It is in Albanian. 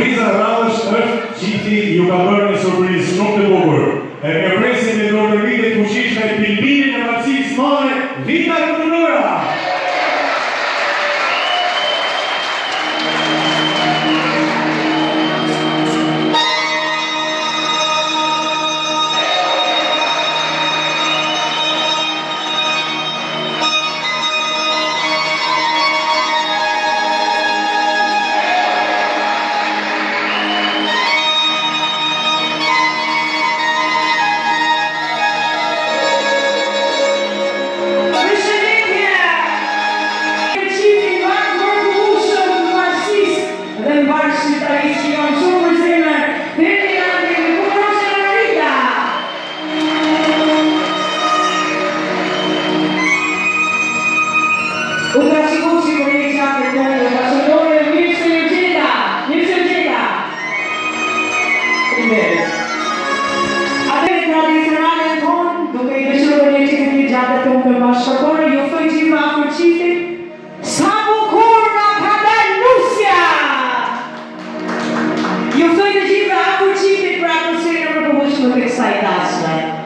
Surpriza radhës është gjithi ju ka bërë një surprizë shumë të bukur. E ne presim me dorëritje të fuqishme pilpimin e vaccis mare Vita Kultura. Excited.